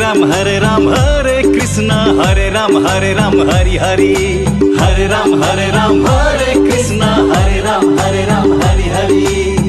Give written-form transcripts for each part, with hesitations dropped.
राम हरे कृष्ण हरे राम हरि हरि हरे राम हरे कृष्ण हरे राम हरि हरि।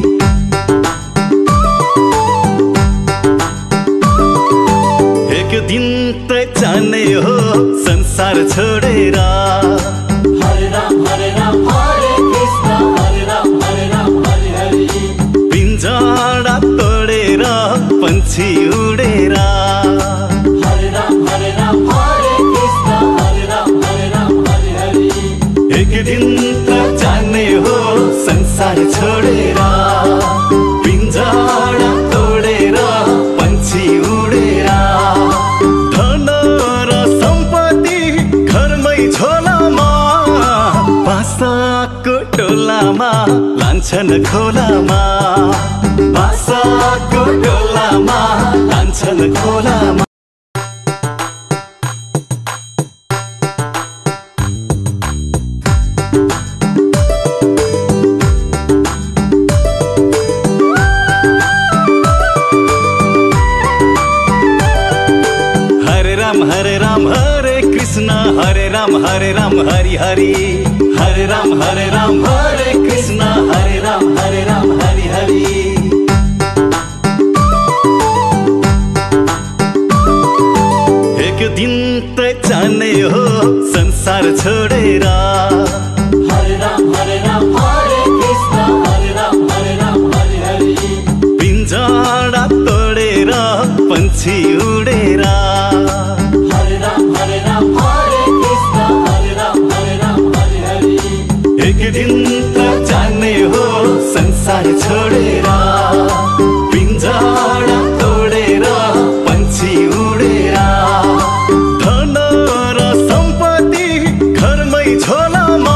एक दिन त जाने हो संसार छोडेर हरे राम हरे कृष्ण हरे राम हरि हरि। पिंजरा तोडेर पंछी उडेर हरे राम हरे कृष्ण हरे राम हरि हरि। एक दिन त जाने हो संसार छोडेर पिंजरा तोडेर पंछी उडेर धन र सम्पत्ति घरमै झोलामा बासाको टोलामा लान्छन् खोलामा बासाको टोलामा लान्छन् खोलामा। हरे कृष्ण हरे राम हरि हरि हरे राम हरे कृष्ण हरे राम हरि हरि। एक दिन त जाने हो संसार छोडेर हरे राम हरे कृष्ण हरे राम हरि हरि। पिंजरा तोडेर पंछी उडेर हरे राम हरे कृष्ण हरे राम हरि हरि। एक दिन त जाने हो संसार छोडेर पिंजरा तोडेर पंछी उडेर धन र सम्पत्ति घरमै झोलामा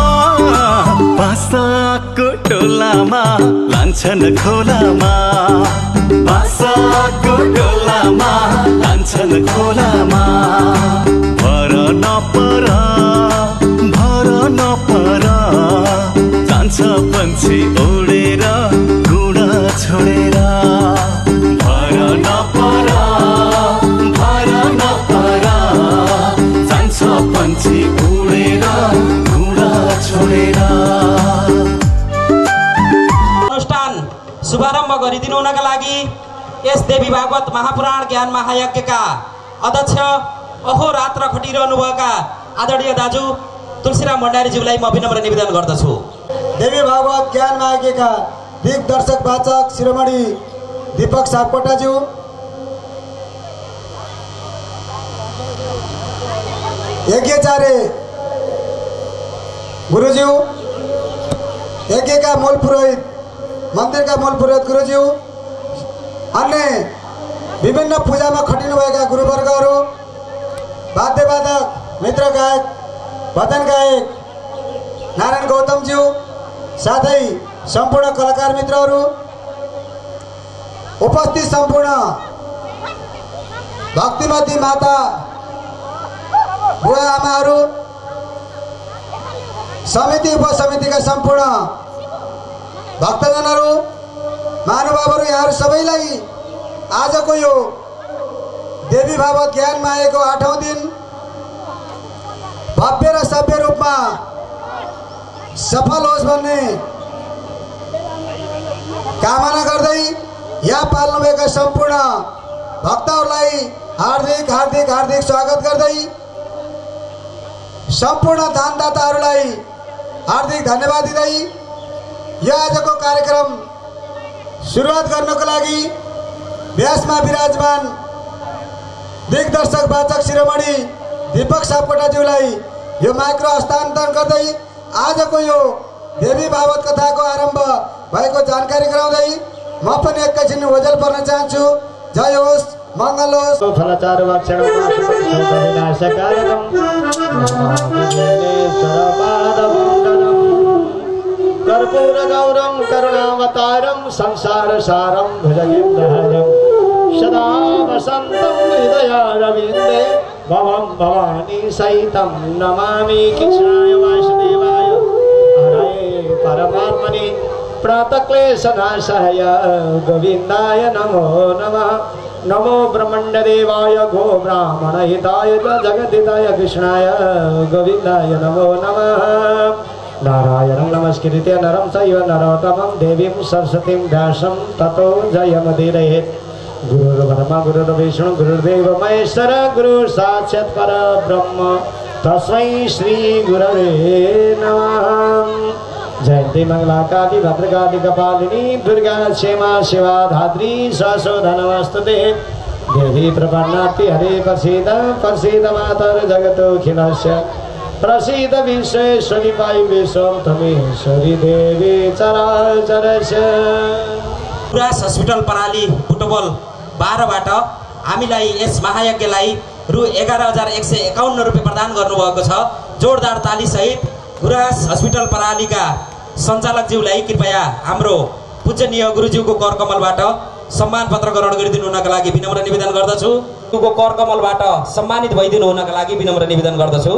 बासाको टोलामा लान्छन् खोलामा बासाको टोलामा लान्छन् खोलामा। भर नपर जान्छ पंछी उडेर गुडा छोडेर भर नपर जान्छ पंछी उडेर गुडा छोडेर। अनुष्ठान शुभारम्भ गरिदिनु हुनका लागि यस देवी भागवत महापुराण ज्ञान महायज्ञका अध्यक्ष अहोरात्र खटिरहनुभएका आदरणीय दाजु तुलसीराम भण्डारीज्यूलाई म विनम्र निवेदन गर्दछु। देवी भागवत ज्ञान महायज्ञका दिग्दर्शक वाचक शिरोमणि दीपक सापकोटाज्यू, यज्ञाचार्य गुरुज्यू, यज्ञका मूल पुरोहित मन्दिरका मूल पुरोहित गुरुज्यू, अन्य विभिन्न पूजामा खटिनुभएका गुरुवर्गहरू, वाद्यवादक मित्र गायक भजन गायक नारायण गौतमज्यू, साथै सम्पूर्ण कलाकार मित्रहरू, उपस्थित सम्पूर्ण भक्तिमती माता बुवा आमाहरू, समिति उपसमितिका सम्पूर्ण भक्तजनहरू, महानुभावहरू, यहाँहरू सबैलाई आजको यो देवी भागवत ज्ञान मायाको 8औं दिन भव्य र सभ्य रूपमा सफल होस् भन्ने कामना गर्दै यहाँ पाल्नुभएका सम्पूर्ण भक्तहरूलाई हार्दिक स्वागत गर्दै सम्पूर्ण दानदाताहरूलाई हार्दिक धन्यवाद दिँदै यो आजको कार्यक्रम सुरुवात गर्नको लागि व्यासमा विराजमान दिग्दर्शक वाचक शिरोमणि दीपक सापकोटाज्यूलाई यो माइक्रो हस्तान्तरण गर्दै आजको यो देवी भागवत कथाको आरम्भ भएको जानकारी गराउँदै म पनि एकैछिन ओझेल पर्न चाहन्छु। जय होस्, मङ्गल होस्। कर्पूर गौरम करुणावतारम संसार सारम भुजगेन्द्रहरम सदा वसंतं हृदयारविन्दे भवं भवानी सहितं नमामि कृष्णाय वासुदेवाय हरे परमात्मने प्रणतक्लेशनाशाय गोविन्दाय नमो नमः। नमो ब्रह्मण्यदेवाय गो ब्राह्मण हिताय जगद्धिताय कृष्णाय गोविन्दाय नमो नमः। नारायणं नमस्कृत्य नरं चैव नरोत्तमं देवीं सरस्वतीं व्यासं ततो जयमुदीरयेत्। गुरुर्ब्रह्मा गुरुर्विष्णु गुरुर्देव महेश्वर गुरु साक्षात् परब्रह्म तस्मै श्री गुरवे नमः। जयन्ती मंगला काली भद्रकाली कपालिनी दुर्गा क्षेमा शिवा धात्री सरस्वती नमस्तुते। देवी प्रपन्नाति हरे प्रसीद प्रसीद मातर जगतोऽखिलस्य प्रसीद विश्वेश्वरी पायु विश्वं तमेश्वरी देवी चराचरस्य। गुरास हस्पिटल प्रणाली बुटवल 12 बाट हामीलाई यस महायज्ञलाई रु 11,151 रुपैयाँ प्रदान गर्नुभएको छ। जोरदार ताली सहित गुरास हस्पिटल प्रणालीका सञ्चालकज्यूलाई कृपया हाम्रो पूजनीय गुरुज्यूको करकमलबाट सम्मान पत्र ग्रहण गरिदिनु हुनका लागि विनम्र निवेदन गर्दछु। उनको करकमलबाट सम्मानित भइदिनु हुनका लागि विनम्र निवेदन गर्दछु।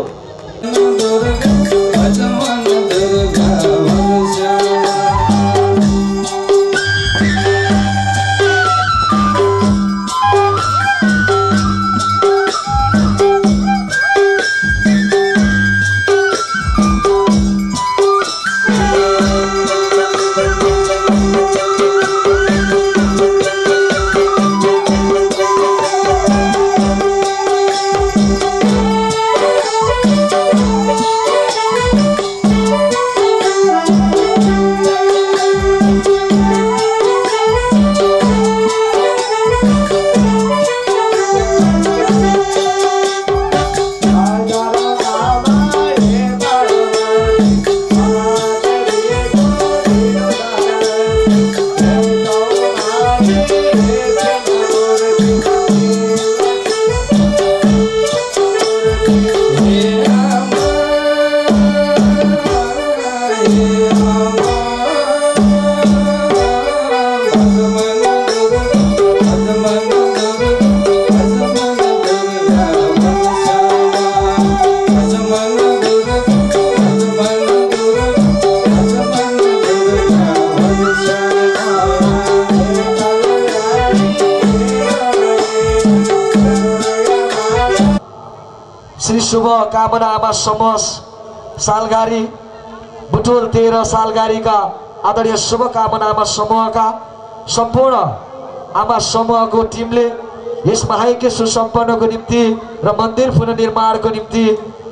शुभ कामना आमा समूह सालगारी बुटवल 13 सालगारीका आदरणीय शुभकामना आमा समूहका सम्पूर्ण आमा समूहको टिमले यस महायज्ञ सुसम्पन्नको निम्ति र मन्दिर पुनर्निर्माणको निम्ति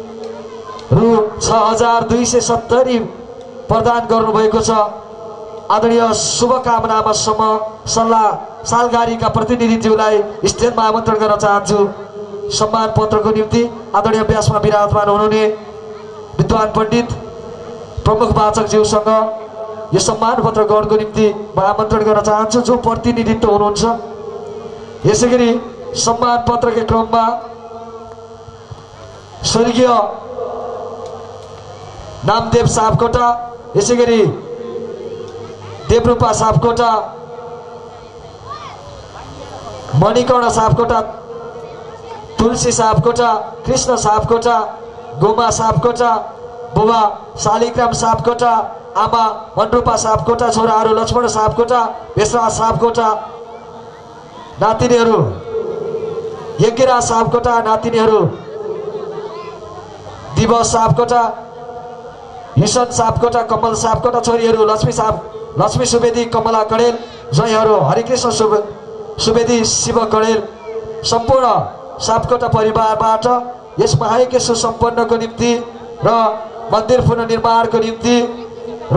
रु 6,270 प्रदान गर्नुभएको छ। आदरणीय शुभकामना आमा समूह सालगारीका प्रतिनिधिज्यूलाई स्टेजमा आमन्त्रण गर्न चाहन्छु। सम्मान पत्रको निम्ति आदरणीय व्यासमा विराजमान हुनुहुने विद्वान पण्डित प्रमुख वाचकज्यूसँग यो सम्मान पत्र ग्रहणको निम्ति म आमन्त्रण गर्न चाहन्छु जो प्रतिनिधित्व हुनुहुन्छ। यसैगरी सम्मान पत्रको क्रममा स्वर्गीय नामदेव सापकोटा, यसैगरी देवरूपा सापकोटा, मणिकर्ण सापकोटा, तुलसी सापकोटा, कृष्ण सापकोटा, गोमा सापकोटा, बुबा शालिग्राम सापकोटा, आमा मनरूपा सापकोटा, छोराहरू लक्ष्मण सापकोटा, भेषराज सापकोटा, नातिनीहरू यज्ञराज सापकोटा, नातिनीहरू दिवस सापकोटा, हिसन सापकोटा, कमल सापकोटा, छोरीहरू लक्ष्मी सुवेदी, कमला कणेल, जयहरू हरिकृष्ण सुवेदी, शिव कणेल, सम्पूर्ण सापकोटा परिवारबाट यस महायज्ञ सुसम्पन्नको निम्ति र मन्दिर पुनर्निर्माणको निम्ति रु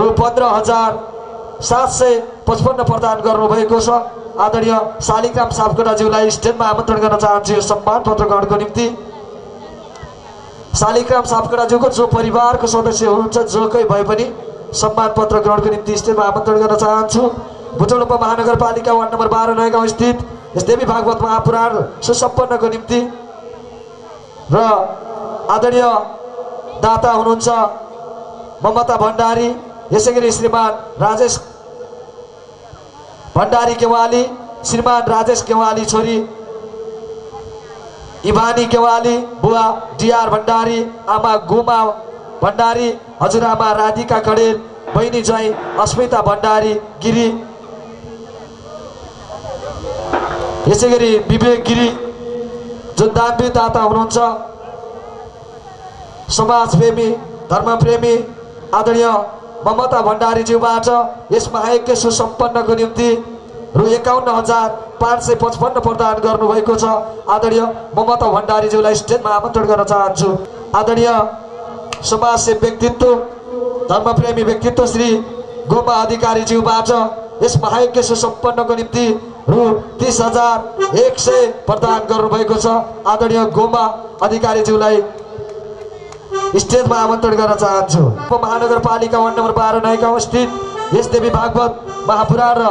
15,755 प्रदान गर्नुभएको छ। आदरणीय शालिग्राम सापकोटाज्यूलाई स्टेजमा आमन्त्रण गर्न चाहन्छु यो सम्मान पत्र ग्रहणको निम्ति। शालिग्राम सापकोटाज्यूको जो परिवारको सदस्य हुनुहुन्छ जो कोही भए पनि सम्मान पत्र ग्रहणको निम्ति स्टेजमा आमन्त्रण गर्न चाहन्छु। बुटवल महानगरपालिका वार्ड नम्बर 12 नयाँ स्थित यस देवी भागवत महापुराण सुसम्पन्नको निम्ति र आदरणीय दाता हुनुहुन्छ ममता भण्डारी, यसैगरी श्रीमान राजेश भण्डारी केवाली, श्रीमान राजेश केवाली छोरी इभानी केवाली, बुवा डीआर भण्डारी, आमा गुमा भण्डारी, हजुरआमा राधिका कणेल, बहिनी जय अस्मिता भण्डारी गिरी, यसै गरी विवेक गिरी जुन दानवीर दाता हुनुहुन्छ, समाजप्रेमी धर्मप्रेमी आदरणीय ममता भण्डारीज्यूबाट यस महायज्ञ सुसम्पन्नको निम्ति रु 51,555 प्रदान गर्नुभएको छ। आदरणीय ममता भण्डारीज्यूलाई स्टेजमा आमन्त्रण गर्न चाहन्छु। आदरणीय समाजसेवी व्यक्तित्व धर्मप्रेमी व्यक्तित्व श्री गोमा अधिकारीज्यूबाट यस महायज्ञ सुसम्पन्नको निम्ति रु 30,100 प्रदान गर्नुभएको छ। आदरणीय गोमा अधिकारीज्यूलाई स्टेजमा आमन्त्रण गर्न चाहन्छु। महानगरपालिका वार्ड नम्बर 12 नयाँ गाउँ स्थित यस देवी भागवत महापुराण र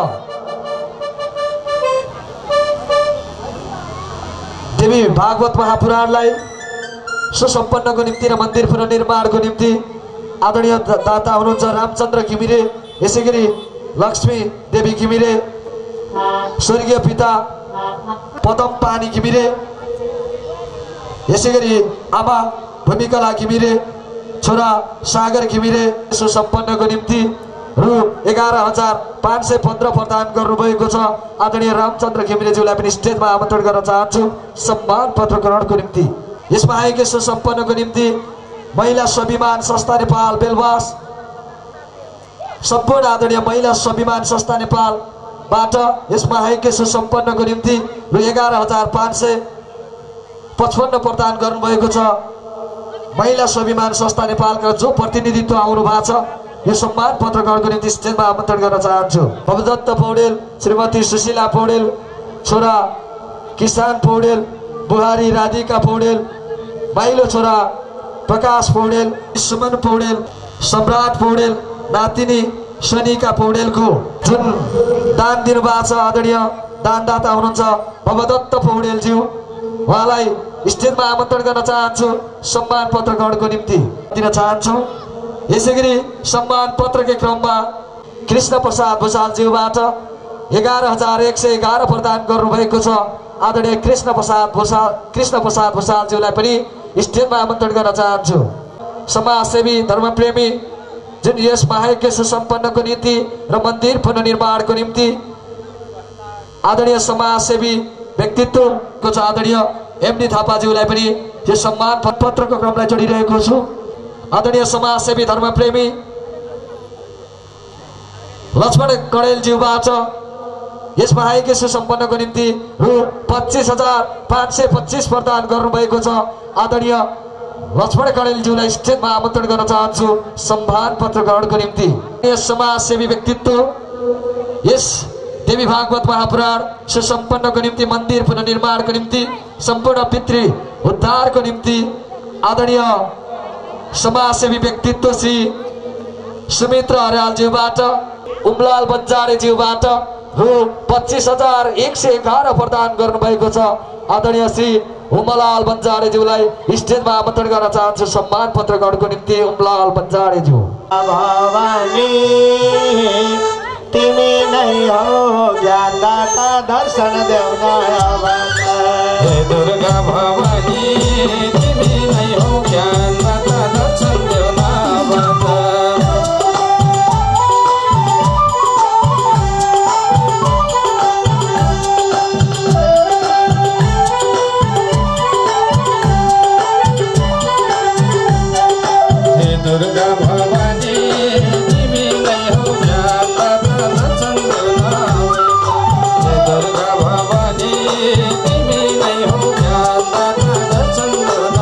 देवी भागवत महापुराणलाई सुसम्पन्नको निम्ति र मन्दिर पुनर्निर्माणको निम्ति आदरणीय दाता हुनुहुन्छ रामचन्द्र घिमिरे, यसै गरी लक्ष्मी देवी घिमिरे, स्वर्गीय पिता पदम पानी घिमिरे, यसै गरी आमा भूमिकला घिमिरे, छोरा सागर घिमिरे सुसम्पन्नको निम्ति रु 11,515 प्रदान गर्नुभएको छ। आदरणीय रामचन्द्र घिमिरेज्यूलाई पनि स्टेजमा आमन्त्रण गर्न चाहन्छु सम्मान पत्र ग्रहणको निम्ति। यस महायज्ञ सुसम्पन्नको निम्ति महिला स्वाभिमान संस्था नेपाल बेलवास सम्पूर्ण आदरणीय महिला स्वाभिमान संस्था नेपालबाट यस महायज्ञ सुसम्पन्नको निम्ति रु 11,555 प्रदान गर्नुभएको छ। महिला स्वाभिमान संस्था नेपालका जो प्रतिनिधित्व आउनु भएको छ यो सम्मान पत्र ग्रहणको निम्ति स्टेजमा आमन्त्रण गर्न चाहन्छु। भवदत्त पौडेल, श्रीमती सुशीला पौडेल, छोरा किसान पौडेल, बुहारी राधिका पौडेल, माइलो छोरा प्रकाश पौडेल, सुमन पौडेल, सम्राट पौडेल, नातिनी सनिका पौडेलको जुन दान दिनुभएको छ आदरणीय दानदाता हुनुहुन्छ भवदत्त पौडेलज्यू, उहाँलाई स्टेजमा आमन्त्रण गर्न चाहन्छु सम्मान पत्र ग्रहणको निम्ति दिन चाहन्छु। यसै गरी सम्मान पत्रकै क्रममा कृष्ण प्रसाद भुसालज्यूबाट 11,111 प्रदान गर्नुभएको छ। आदरणीय कृष्ण प्रसाद भुसालज्यूलाई पनि स्टेजमा आमन्त्रण गर्न चाहन्छु। समाजसेवी धर्मप्रेमी जुन यस महायज्ञ सुसम्पन्नको निम्ति र मन्दिर पुनर्निर्माणको निम्ति आदरणीय समाजसेवी व्यक्तित्वको छ आदरणीय एमडी थापाज्यूलाई पनि यो सम्मान पत्रको क्रमलाई जोडिरहेको छु। आदरणीय समाजसेवी धर्मप्रेमी लक्ष्मण कणेलज्यूबाट यस महायज्ञ सुसम्पन्नको निम्ति रु 25,525 प्रदान गर्नुभएको छ। आदरणीय लक्ष्मण कणेलज्यूलाई स्टेजमा आमन्त्रण गर्न चाहन्छु सम्मान पत्र ग्रहणको निम्ति। यस समाजसेवी व्यक्तित्व यस देवी भागवत महापुराण सुसम्पन्नको निम्ति मन्दिर पुनर्निर्माणको निम्ति सम्पूर्ण पितृ उद्धारको निम्ति आदरणीय समाजसेवी व्यक्तित्व श्री सुमित्र अर्यालज्यूबाट उमलाल बन्जारेज्यूबाट रु 25,111 प्रदान गर्नुभएको छ। आदरणीय श्री उमलाल बन्जारेज्यूलाई स्टेजमा आमन्त्रण गर्न चाहन्छु सम्मान पत्र ग्रहणको निम्ति उमलाल बन्जारेज्यू। भवानी तिमी नै हो ज्ञानदाता दर्शन देऊ हे दुर्गा भवानी तिमी नै हो ज्ञानदाता दर्शन देऊ दुर्गा भवानी तिमी नै हो ज्ञानदाता दर्शन देऊ दुर्गा भवानी तिमी नै हो ज्ञानदाता दर्शन देऊ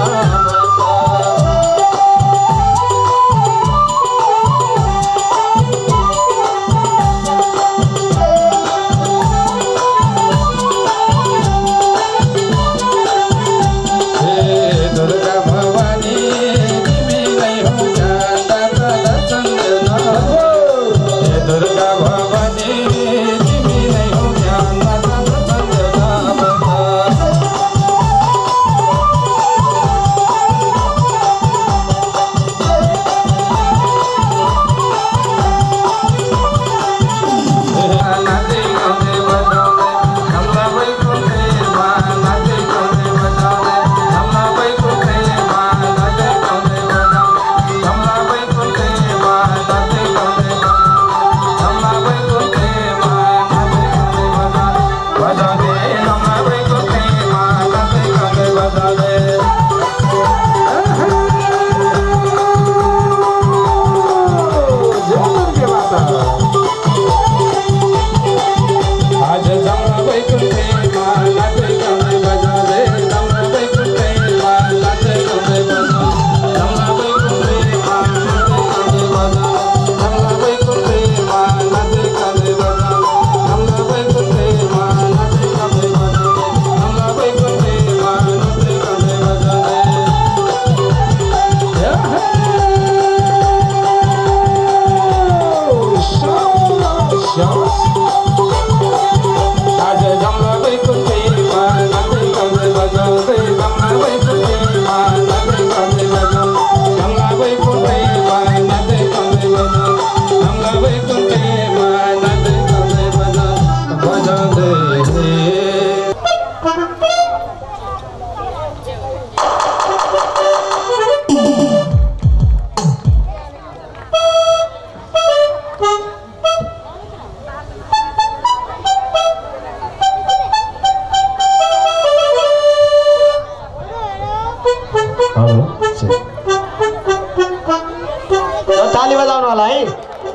ताली बजाउनु होला है।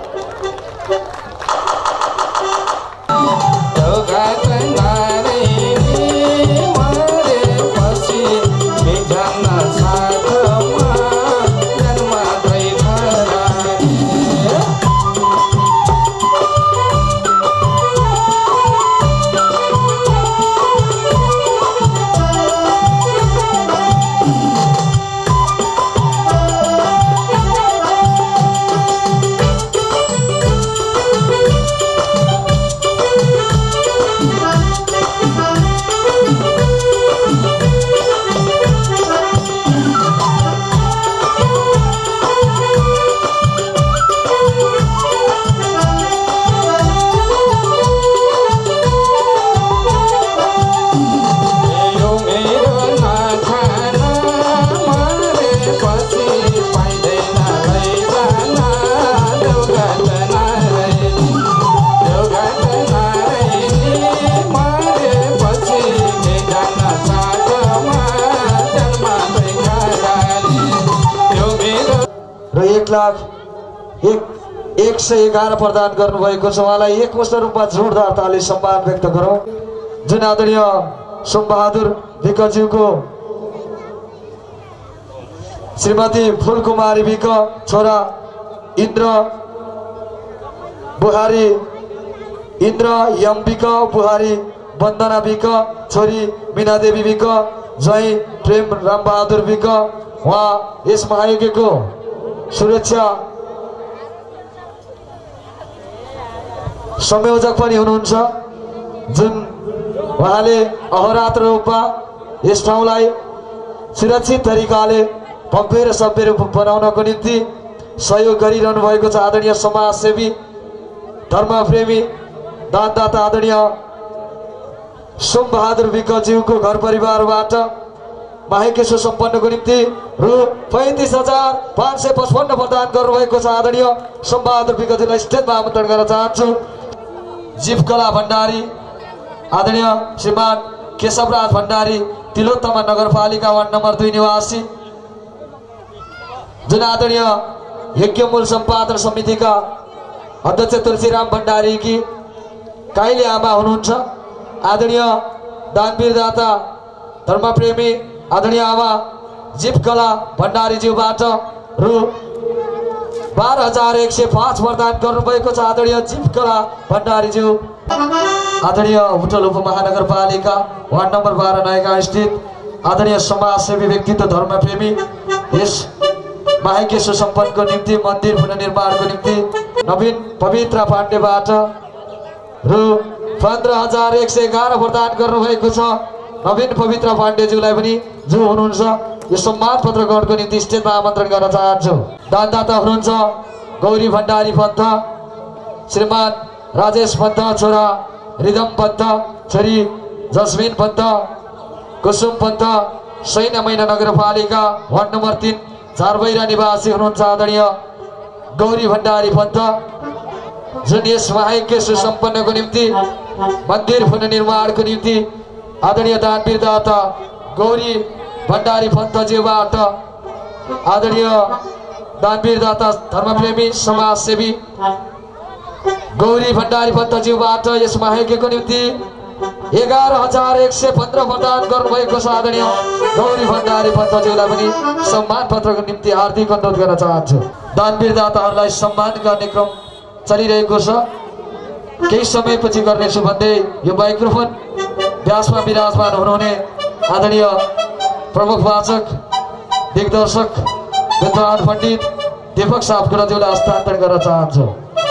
र 1,111 प्रदान गर्नुभएको छ। उहाँलाई एकमुष्ट रूपमा जोरदार ताली सम्मान व्यक्त गरौँ। जुन आदरणीय सोमबहादुर विकज्यूको श्रीमती फुलकुमारी विक, छोरा इन्द्र बुहारी, इन्द्र यम विक, बुहारी वन्दना विक, छोरी मीनादेवी विक, जय प्रेम रामबहादुर विक। उहाँ यस महायज्ञको सुरक्षा संयोजक पनि हुनुहुन्छ, जुन उहाँले अहोरात्र रूपमा यस ठाउँलाई सुरक्षित तरिकाले भव्य र सभ्य रूप बनाउनको निम्ति सहयोग गरिरहनु भएको छ। आदरणीय समाजसेवी, धर्मप्रेमी, दानदाता आदरणीय सोमबहादुर विकज्यूको घर परिवारबाट माहेके सुसम्पन्नको निम्ति रु 35,555 प्रदान गर्नुभएको छ। आदरणीय सोमबहादुर विकज्यूलाई स्टेजमा आमन्त्रण गर्न चाहन्छु। जीवकला भण्डारी आदरणीय श्रीमान केशवराज भण्डारी, तिलोत्तमा नगरपालिका वार्ड नम्बर 2 निवासी, जुन आदरणीय यज्ञमूल सम्पादन समितिका अध्यक्ष तुलसीराम भण्डारीकी काइले आमा हुनुहुन्छ। आदरणीय दानवीर दाता, धर्मप्रेमी आदरणीय आमा जीवकला भण्डारीज्यूबाट रु 12,105 प्रदान गर्नुभएको छ। आदरणीय जीवकला भण्डारीज्यू, आदरणीय बुटवल उपमहानगरपालिका वार्ड नम्बर 12 नयाँ स्थित आदरणीय समाजसेवी व्यक्तित्व, धर्मप्रेमी, यस माहेके सुसम्पन्नको निम्ति मन्दिर पुनर्निर्माणको निम्ति नवीन पवित्र पाण्डेबाट रु 15,111 प्रदान गर्नुभएको छ। नवीन पवित्र पाण्डेज्यूलाई पनि जो हुनुहुन्छ यो सम्मान पत्र ग्रहणको निम्ति स्टेजमा आमन्त्रण गर्न चाहन्छु। दानदाता हुनुहुन्छ गौरी भण्डारी पन्थ, श्रीमान राजेश पन्थ, छोरा रिदम पन्थ, छोरी जस्मिन पन्थ, कुसुम पन्थ, सैन्य मैना नगरपालिका वार्ड नम्बर 3 झारबैरा निवासी हुनुहुन्छ। आदरणीय गौरी भण्डारी पन्थ, जुन यस माहेके सुसम्पन्नको निम्ति मन्दिर पुनर्निर्माणको निम्ति आदरणीय दानवीर दाता गौरी भण्डारी पन्थज्यूबाट, आदरणीय दानवीर दाता, धर्मप्रेमी, समाजसेवी गौरी भण्डारी पन्थज्यूबाट यस माहेकेको निम्ति 11,115 प्रदान गर्नुभएको छ। आदरणीय गौरी भण्डारी पन्थज्यूलाई पनि सम्मान पत्रको निम्ति हार्दिक अनुरोध गर्न चाहन्छु। दानवीर दाताहरूलाई सम्मान गर्ने क्रम चलिरहेको छ, केही समयपछि गर्नेछु भन्दै यो माइक्रोफोन व्यासमा विराजमान हुनुहुने आदरणीय प्रमुख वाचक, दिग्दर्शक, विद्वान पण्डित दीपक सापकोटाज्यूलाई हस्तान्तरण गर्न चाहन्छु।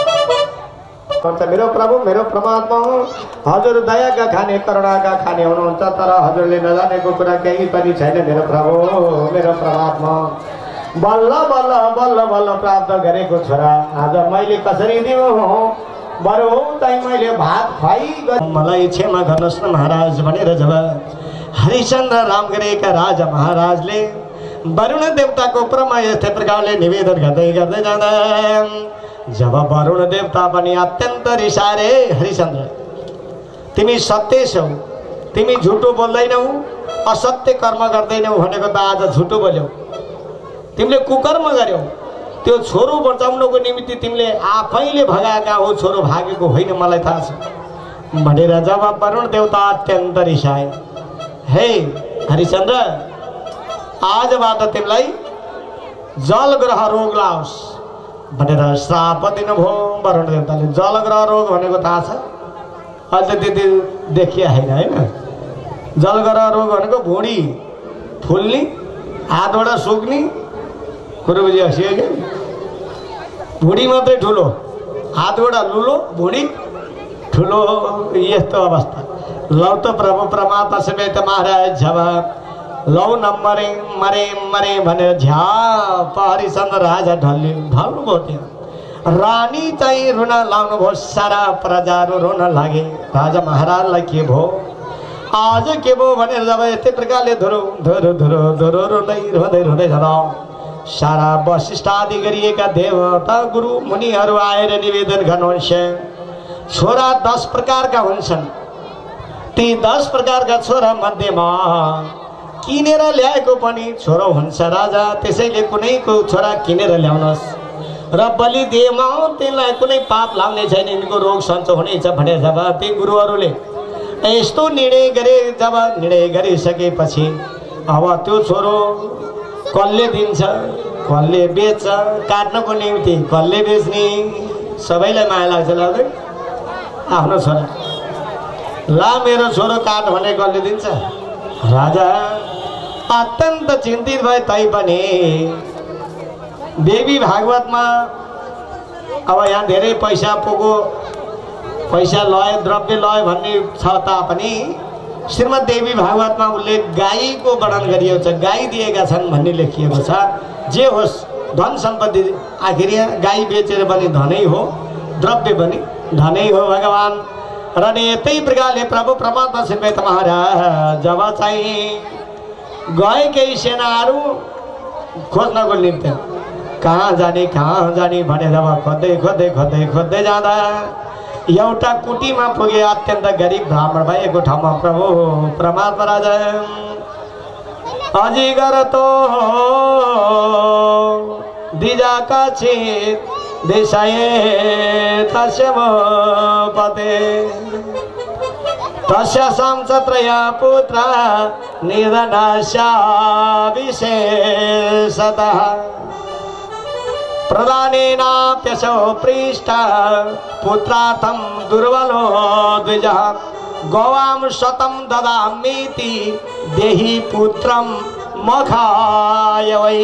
मेरो प्रभु, मेरो परमात्मा, हजुर दयाका खाने, करुणाका खाने हुनुहुन्छ, तर हजुरले नजानेको कुरा केही पनि छैन। मेरो प्रभु, मेरो परमात्मा, बल्ल बल्ल बल्ल बल्ल प्राप्त गरेको छोरा आज मैले कसरी दिउँ? बरु चाहिँ मैले भात खुवाइ मलाई क्षमा गर्नुहोस् न महाराज भनेर जब हरिश्चन्द्र रामगिरीका राजा महाराजले वरुण देवताको प्रमा यस्तै प्रकारले निवेदन गर्दै गर्दै जाँदा जब वरुण देवता पनि अत्यन्त रिसारे, हरिश्चन्द्र तिमी सत्य छौ, तिमी झुटो बोल्दैनौ, असत्य कर्म गर्दैनौ भनेको त आज झुटो बोल्यौ। तिमीले कुकर्म गर्यौ त्यो छोरो बचाउनको निमित्त तिमीले आफैले भगाएका हो छोरो भागेको होइन मलाई थाहा छ भनेर जब वरुण देवता अत्यन्त रिसाए हे हरिचन्द्र आजबाट तिमीलाई जल ग्रह रोग लाओस् भनेर श्राप दिनुभयो वरुण देवताले जल ग्रह रोग भनेको थाहा छ अहिले त्यति देखिआएन होइन जल ग्रह रोग भनेको भुँडी फुल्ने हातबाट सुक्ने कुरो बुझिसक्यो कि भुँडी मात्रै ठुलो हातबाट लुलो भुँडी ठुलो यस्तो अवस्था लौ त प्रभु परमात्मा समेत महाराज झब लौ न मरे मरे मरे भनेर झ्याप हरिचन्द्र राजा ढल्नुभयो त्यहाँ रानी चाहिँ रुन लाउनुभयो सारा प्रजाहरू रुन लागे राजा महाराजलाई के भयो आज के भयो भनेर जब यस्तै प्रकारले धुरो धुरो धुरो धुरो रुँदै रुँदै रुँदै जाँदा सारा वशिष्ठ आदि गरिएका देवता गुरु मुनिहरू आएर निवेदन गर्नुहुन्छ छोरा 10 प्रकारका हुन्छन् ती 10 प्रकारका छोरा मध्येमा किनेर ल्याएको पनि छोरो हुन्छ राजा त्यसैले कुनैको छोरा किनेर ल्याउनुहोस् र बलि दिएमा त्यसलाई कुनै पाप लाग्ने छैन यिनको रोग सन्चो हुनेछ भने जब ती गुरुहरूले यस्तो निर्णय गरे जब निर्णय गरिसकेपछि अब त्यो छोरो कसले दिन्छ कसले बेच्छ काट्नको निम्ति कसले बेच्ने सबैलाई माया लाग्छ लाग्दै आफ्नो छोरा ला मेरो छोरो काट भने कसले दिन्छ राजा अत्यन्त चिन्तित भए तैपनि देवी भागवतमा अब यहाँ धेरै पैसा पुगो पैसा लय द्रव्य लय भन्ने छ तापनि श्रीमद् देवी भागवतमा उल्लेख गाईको वर्णन गरिएको छ गाई दिएका छन् भन्ने लेखिएको छ जे होस् धन सम्पत्ति आखिर गाई बेचेर पनि धनै हो द्रव्य पनि धनै हो भगवान र यतै प्रकारले प्रभु परमात्मा समेत महाराज जब चाहिँ गए केही सेनाहरू खोज्नको निम्ति कहाँ जाने भने जब खोज्दै खोज्दै खोज्दै खोज्दै जाँदा एउटा कुटीमा पुगे अत्यन्त गरिब ब्राह्मण भएको ठाउँमा प्रभु परमात्मा राजा अजिगर तो दिजाका चित देशाये तस्य पते तस्य संसत्रय पुत्र निधनस्या विशेषतः प्रदानेनाप्यसौ पृष्ठ पुत्रार्थं दुर्बलो द्विजः गवां शतं ददामीति देहि पुत्रं मखाय वै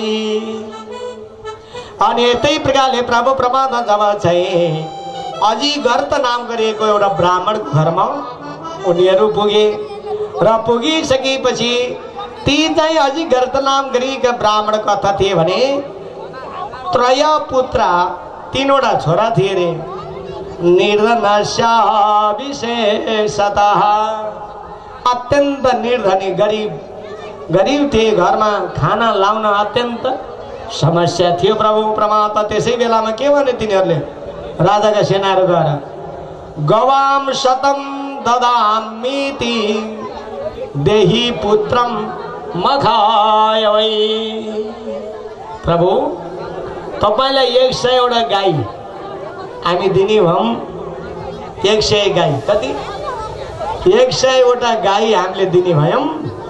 अनि त्यही प्रकारले प्रभु परमात्मा जब चाहिँ अजिगर्त नाम गरिएको एउटा ब्राह्मणको घरमा उनीहरू पुगे र पुगिसकेपछि ती चाहिँ अजिगर्त नाम गरिएका ब्राह्मण कथा थिए भने त्रय पुत्र 3वटा छोरा थिए रे निर्धनस्या विशेषतः अत्यन्त निर्धनी गरीब थिए घरमा खाना लाउन अत्यन्त समस्या थियो प्रभु परमात्मा त्यसै बेलामा के भने तिनीहरूले राजाका सेनाहरू गएर गवाम शतम ददामीति देहि पुत्रम मखाय वै प्रभु तपाईलाई 100 वटा गाई हामी दिने भम 100 गाई कति 100 वटा गाई हामीले दिने भयौं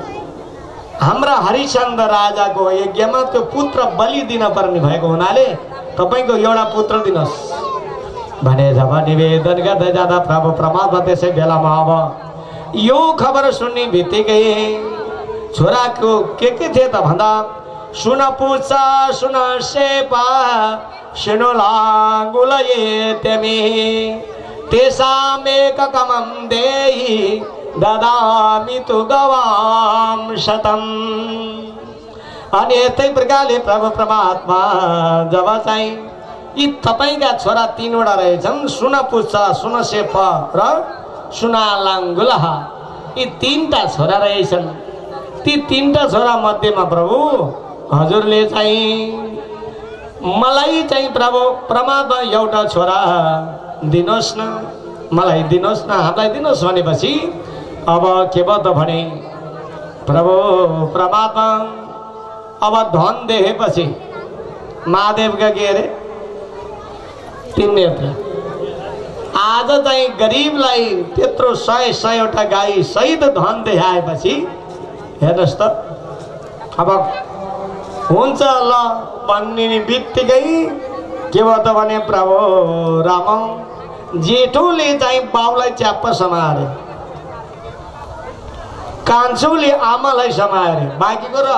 हाम्रा हरिचन्द्र राजाको यज्ञमा त्यो पुत्र बलि दिन पर्ने भएको हुनाले तपाईको एउटा पुत्र दिनुहोस् भने जब निवेदन गर्दै जाँदा प्रभु परमात्मा त्यसै बेलामा अब यो खबर सुन्ने बित्तिकै छोराको के थिए त भन्दा सुन पुचा सुन सेपा सुनो लाङ्गुलये तेमी तेसामेक कमं देहि ददामि तु गवां शतम अनि यतै प्रकारले प्रभु परमात्मा जब चाहिँ यी तपाईका छोरा 3वटा रहेछन् सुन पुचा सुन सेप र सुना लाङ्गुलह यी 3टा छोरा रहेछन् ती 3टा छोरा मध्येमा प्रभु हजुरले चाहिँ मलाई चाहिँ प्रभु परमात्मा एउटा छोरा दिनुहोस् न मलाई दिनुहोस् न हामीलाई दिनुहोस् भनेपछि अब के भयो त भने प्रभु परमात्मा अब धन देखेपछि महादेवका के अरे 3 नेत्र। आज चाहिँ गरिबलाई त्यत्रो 100-100 वटा गाई सहित धन देखाएपछि हेर्नुहोस् त अब हुन्छ ल भन्ने बित्तिकै के भयो त भने प्रभु राम जेठोले चाहिँ बाउलाई च्याप्प समारे, कान्छोले आमालाई समारे, बाँकीको र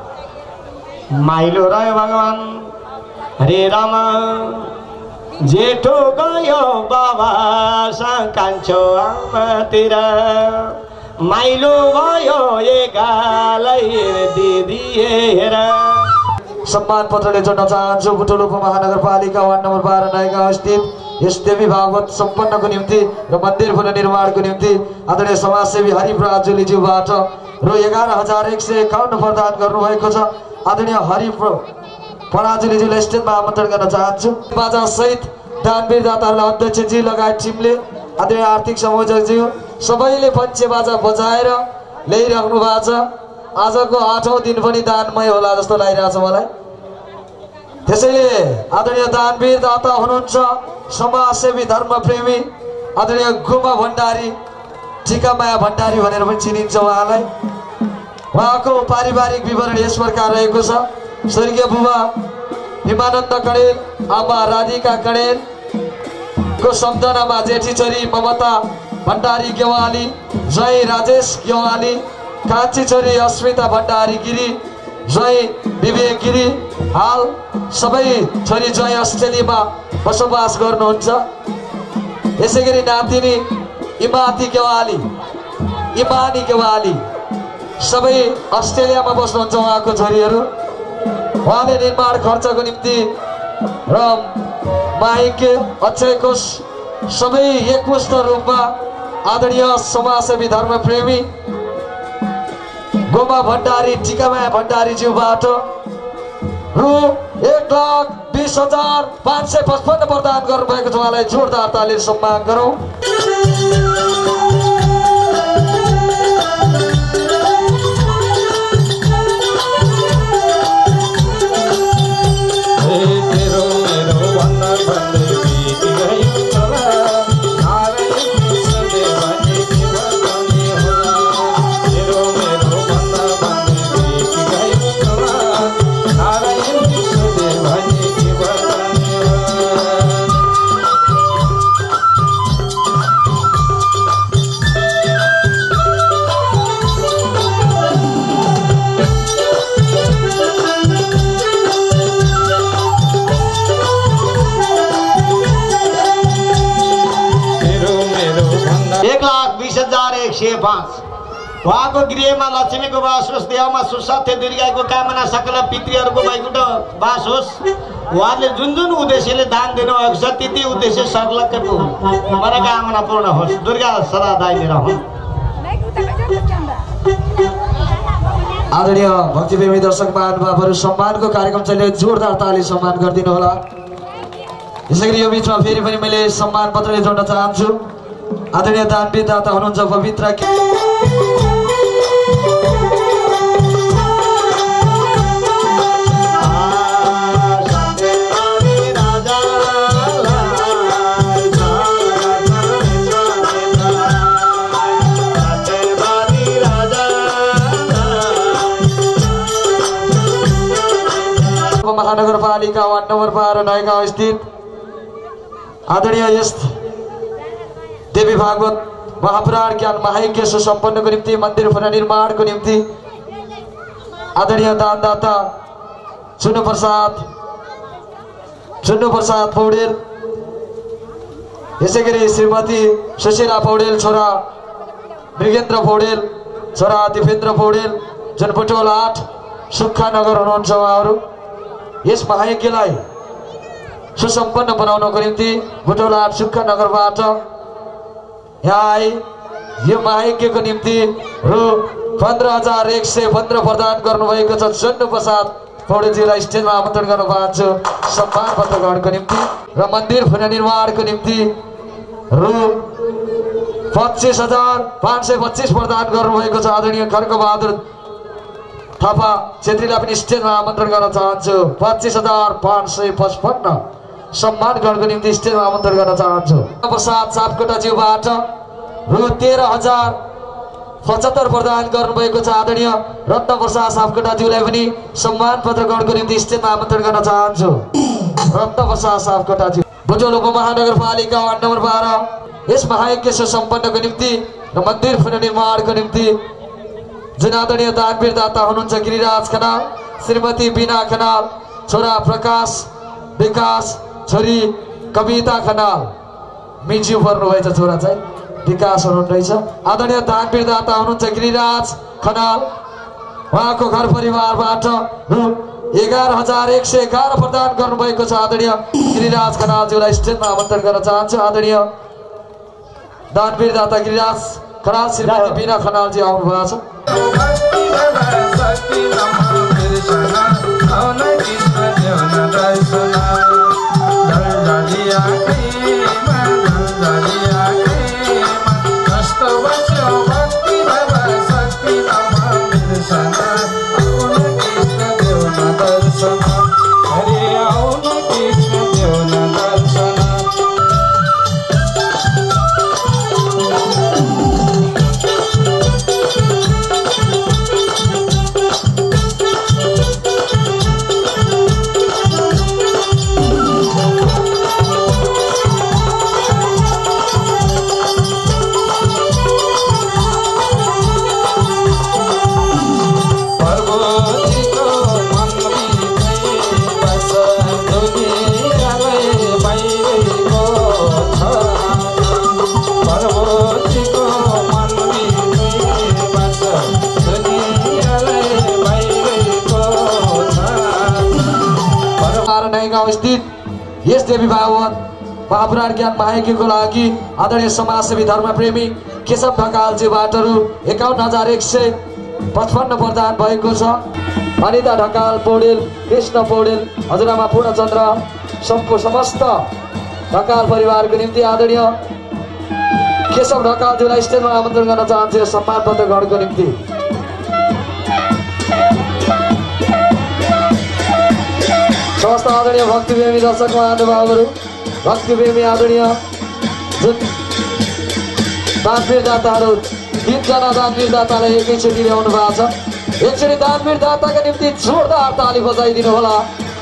माइलो रह्यो भगवान्। हरे राम जेठो गयो बाबा कान्छो आमातिर, माइलो भयो एकालै दिदी हेर। सम्मान पत्रले जोड्न चाहन्छु बुटवल उपमहानगरपालिका वार्ड नम्बर 12 नयाँ स्थित यस देवी भागवत सम्पन्नको निम्ति र मन्दिर पुनर्निर्माणको निम्ति आदरणीय समाजसेवी हरिप्रज्वलीज्यूबाट रु 11,151 प्रदान गर्नुभएको छ। आदरणीय हरिप्रज्वलीज्यूलाई स्टेजमा आमन्त्रण गर्न चाहन्छु। बाजा सहित दानवीर दाताहरूलाई अध्यक्षजी लगायत टिमले आदरणीय आर्थिक संयोजकज्यू सबैले पञ्चे बाजा बजाएर ल्याइराख्नु भएको छ। आजको 8औं दिन पनि दानमय होला जस्तो लागिरहेछ मलाई। त्यसैले आदरणीय दानवीर दाता हुनुहुन्छ समाजसेवी धर्मप्रेमी आदरणीय गुमा भण्डारी, टिकामाया भण्डारी भनेर पनि चिनिन्छ उहाँलाई। उहाँको पारिवारिक विवरण यस प्रकार रहेको छ। स्वर्गीय बुबा हिमानन्द कणेल, आमा राधिका कणेल को सम्झनामा जेठी छोरी ममता भण्डारी गेवाली, जय राजेश गेवाली, कान्छी छोरी अस्मिता भण्डारी गिरी, जय विवेक गिरी, हाल सबै छोरी जय अस्ट्रेलियामा बसोबास गर्नुहुन्छ। यसैगरी नातिनी इमाती गेवाली, इमानी गेवाली सबै अस्ट्रेलियामा बस्नुहुन्छ उहाँको छोरीहरू। उहाँले निर्माण खर्चको निम्ति र माइके अक्षय कोष सबै एकमुष्ट रूपमा आदरणीय समाजसेवी धर्मप्रेमी गोमा भण्डारी, टिकामाया भण्डारीज्यूबाट रु 1,20,555 प्रदान गर्नुभएको छ। उहाँलाई जोरदार ताली सम्मान गरौँ। उहाँको गृहमा लक्ष्मीको वास होस्, देहमा सुसत्य दीर्घायुको कामना सकल पितृहरूको वैकुण्ठ वास होस्। उहाँले जुन जुन उद्देश्यले दान दिनुभएको छ ती ती उद्देश्य सर्लक्कको मनोकामना पूर्ण होस्। दुर्गा सदा दायिनी रहन्। आदरणीय भक्तिप्रेमी दर्शक महानुभावहरू सम्मानको कार्यक्रम चलिरहेको जोरदार ताली सम्मान गरिदिनु होला। यसैगरी यो बिचमा फेरि पनि मैले सम्मान पत्रले जोड्न चाहन्छु। आदरणीय दानवीर दाता हुनुहुन्छ पवित्र महानगरपालिका वार्ड नम्बर 12 नयाँ स्थित आदरणीय यस देवी भागवत महापुराण ज्ञान महायज्ञ सुसम्पन्नको निम्ति मन्दिर पुनर्निर्माणको निम्ति आदरणीय दानदाता चुन्नु प्रसाद पौडेल, यसैगरी श्रीमती सुशीला पौडेल, छोरा मृगेन्द्र पौडेल, छोरा दिपेन्द्र पौडेल जुन बुटवल 8 सुक्खा नगर हुनुहुन्छ। उहाँहरू यस महायज्ञलाई सुसम्पन्न बनाउनको निम्ति बुटवल 8 सुक्खा नगरबाट यहाँ आई यो महायज्ञको निम्ति रु 15,115 प्रदान गर्नुभएको छ। चुन्नु प्रसाद पौडेलजीलाई स्टेजमा आमन्त्रण गर्न चाहन्छु सम्मान पत्र ग्रहणको निम्ति र मन्दिर पुनर्निर्माणको निम्ति रु 25,525 प्रदान गर्नुभएको छ। आदरणीय खड्गबहादुर थापा छेत्रीलाई पनि स्टेजमा आमन्त्रण गर्न चाहन्छु। 25,555 सम्मान गर्नको निम्ति स्टेजमा आमन्त्रण गर्न चाहन्छु। प्रसाद सापकोटाज्यूबाट रु 13,075 प्रदान गर्नुभएको छ। आदरणीय रत्न प्रसाद सापकोटाज्यूलाई पनि सम्मान पत्र ग्रहणको निम्ति स्टेजमा आमन्त्रण गर्न चाहन्छु। रत्न प्रसाद सापकोटाज्यू बुटवल उपमहानगरपालिका वार्ड नम्बर 12 यस महायज्ञ सम्पन्नको निम्ति र मन्दिर पुनर्निर्माणको निम्ति जुन आदरणीय दानवीर दाता हुनुहुन्छ गिरिराज खनाल, श्रीमती बीना खनाल, छोरा प्रकाश विकास, छोरी कविता खनाल, मिज्यू पर्नुभएछ छोरा चाहिँ विकास हुनुहुँदैछ। आदरणीय दानवीर दाता हुनुहुन्छ गिरिराज खनाल, उहाँको घर परिवारबाट रु 11,111 प्रदान गर्नुभएको छ। आदरणीय गिरिराज खनालज्यूलाई स्टेजमा आमन्त्रण गर्न चाहन्छु। आदरणीय दानवीर दाता गिरिराज खनाल, श्रीमती बीना खनालजी आउनुभएको छ। स्थित यस देवी भागवत महापुराण ज्ञान महायज्ञको लागि आदरणीय समाजसेवी धर्मप्रेमी केशव ढकालजीबाट रु 51,155 प्रदान भएको छ। अनिता ढकाल पौडेल, कृष्ण पौडेल, हजुरआमा पूर्णचन्द्र समस्त ढकाल परिवारको निम्ति आदरणीय केशव ढकालज्यूलाई स्टेजमा आमन्त्रण गर्न चाहन्छु सम्मान पत्र ग्रहणको निम्ति। समस्त आदरणीय भक्तिप्रेमी दर्शक महानुभावहरू, भक्तिप्रेमी आदरणीय जुन दानवीर दाताहरू 3 जना दानवीर दातालाई एकैचोटि ल्याउनु भएको छ। एकचोटि दानवीर दाताका निम्ति जोरदार ताली बजाइदिनु होला।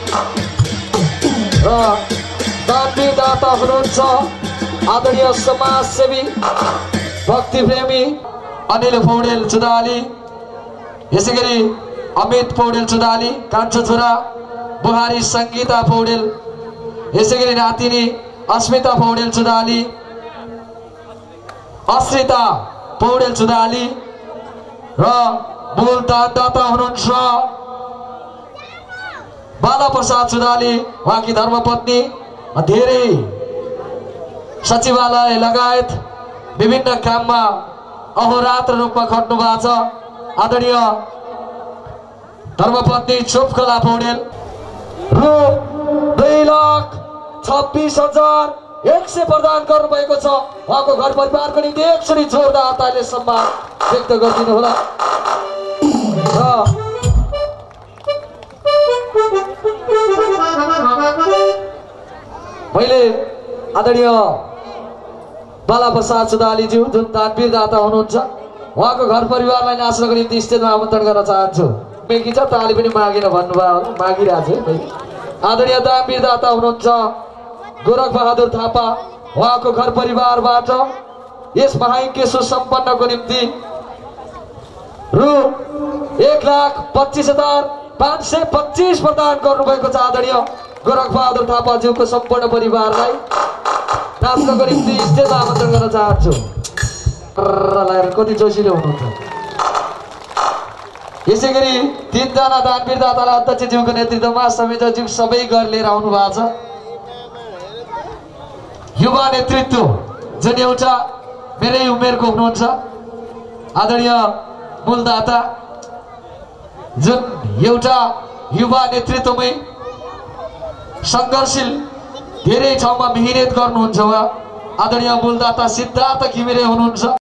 र दानवीर दाता हुनुहुन्छ आदरणीय समाजसेवी भक्तिप्रेमी अनिल पौडेल चुदाली, यसै गरी अमित पौडेल चुदाली, कान्छो छोरा बुहारी संगीता पौडेल, यसै गरी नातिनी अस्मिता पौडेल चुदाली, अश्रिता पौडेल चुदाली र मूल दानदाता हुनुहुन्छ बाला प्रसाद चुदाली, उहाँकी धर्मपत्नी धेरै सचिवालय लगायत विभिन्न काममा अहोरात्र रूपमा खट्नु भएको छ। आदरणीय धर्मपत्नी चोपकला पौडेल रु 2,26,100 प्रदान गर्नुभएको छ। उहाँको घर परिवारको निम्ति एकचोटि जोरदार तालीले सम्मान व्यक्त गरिदिनु होला। मैले आदरणीय बाला प्रसाद चुदालीज्यू जुन दानवीर दाता हुनुहुन्छ उहाँको घर परिवारलाई नाच्नको निम्ति स्टेजमा आमन्त्रण गर्न चाहन्छु। मेकी छ ताली पनि मागेन भन्नुभयो होला, मागिरहेको छु। आदरणीय दानवीर दाता हुनुहुन्छ गोरख बहादुर थापा, उहाँको घर परिवारबाट यस महायज्ञ सुसम्पन्नको निम्ति रु 1,25,525 प्रदान गर्नुभएको छ। आदरणीय गोरख बहादुर थापाज्यूको सम्पूर्ण परिवारलाई नाच्नको निम्ति स्टेजमा आमन्त्रण गर्न चाहन्छु। कति जोसिलो हुनुहुन्छ। यसै गरी 3 जना दानवीर दातालाई अध्यक्षज्यूको नेतृत्वमा संयोजकज्यू सबै गएर लिएर आउनु भएको छ। युवा नेतृत्व जुन एउटा मेरै उमेरको हुनुहुन्छ आदरणीय मूलदाता जुन एउटा युवा नेतृत्वमै सङ्घर्षशील धेरै ठाउँमा मेहनत गर्नुहुन्छ उहाँ आदरणीय मूलदाता सिद्धार्थ घिमिरे हुनुहुन्छ।